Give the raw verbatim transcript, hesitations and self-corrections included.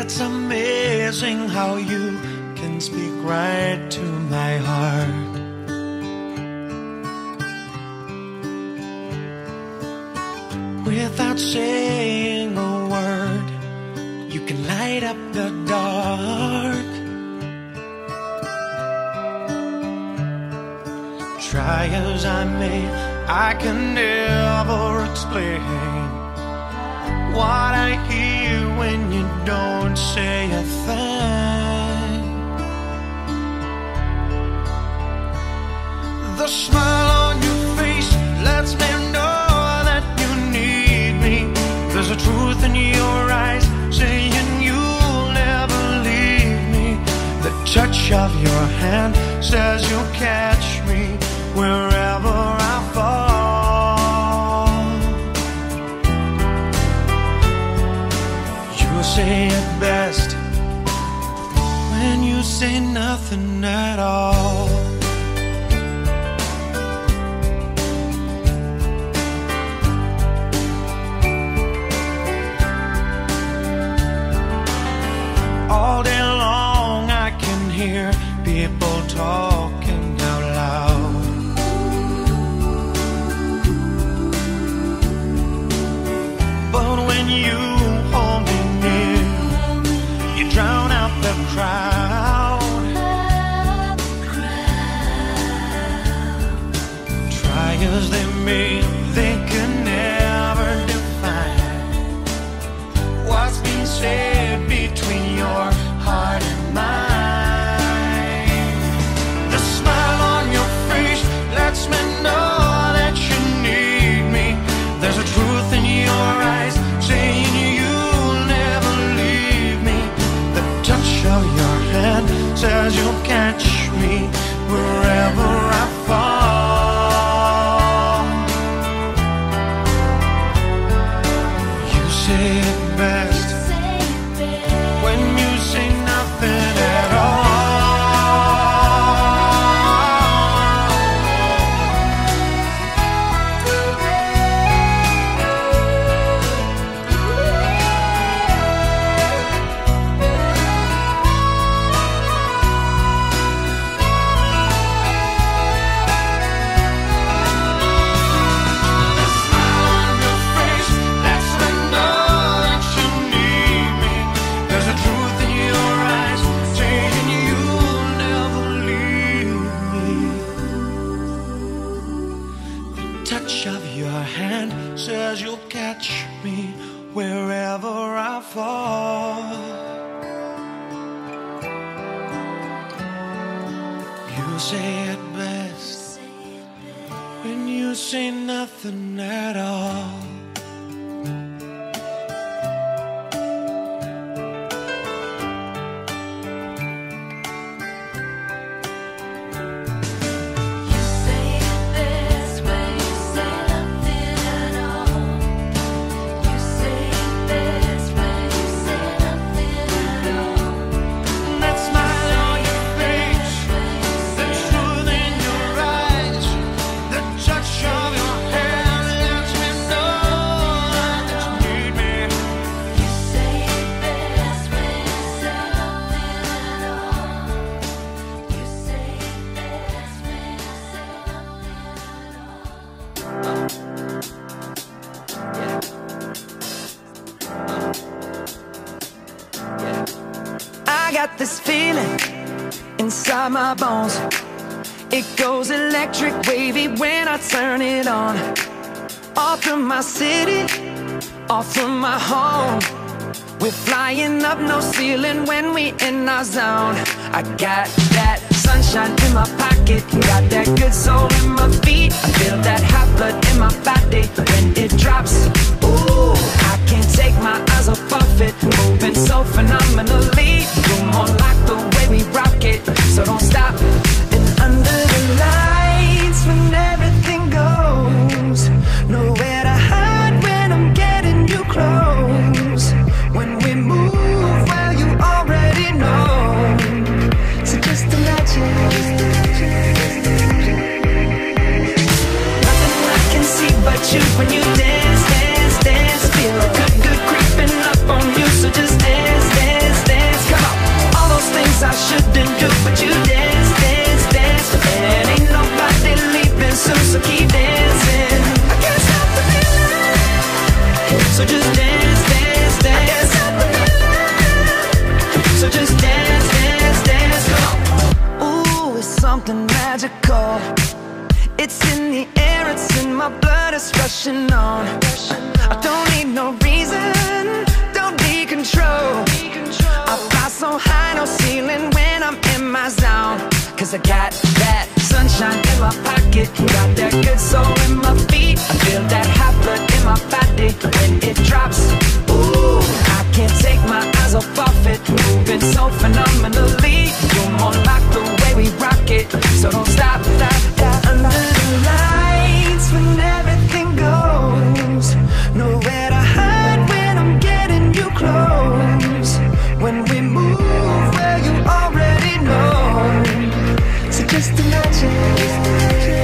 It's amazing how you can speak right to my heart. Without saying a word, you can light up the dark. Try as I may, I can never explain what I hear when you don't say a thing. The smile on your face lets me know that you need me. There's a truth in your eyes saying you'll never leave me. The touch of your hand says you'll catch me wherever I fall. You say it best when you say nothing at all. All day long I can hear people talking out loud. But when you hold me near, you drown out the crowd. Try as they may, they can never define what's been said between your heart and mine. The smile on your face lets me know that you need me. There's a truth in your eyes saying you'll never leave me. The touch of your hand says you'll catch me wherever I fall. You say it best when you say nothing at all. Says you'll catch me wherever I fall. You say it best when you say nothing at all. This feeling inside my bones, it goes electric wavy when I turn it on. Off from my city, off from my home, we're flying up no ceiling when we in our zone. I got that sunshine in my pocket, got that good soul in my feet. I feel that hot blood in my body when it drops. Ooh, I can't take my eyes off of it, moving so phenomenally. You're more like the way we rock it, so don't stop. And under the lights when everything goes, nowhere to hide when I'm getting you close. When we move, well you already know, so just imagine. Nothing I can see but you when you dance, dance, dance. Feel good, good creeping up on you, so just dance, dance, something magical. It's in the air, it's in my blood, it's rushing on. I don't need no reason, don't need control. I fly so high, no ceiling when I'm in my zone. Cause I got that sunshine in my pocket, got that good soul in my feet. I feel that hot blood in my body when it drops. Ooh, I can't take my eyes off of it, moving so phenomenally. You're more like the way we rock it, so don't stop, stop, stop. Under the lights when everything goes, nowhere to hide when I'm getting you close. When we move where you already know, so just imagine.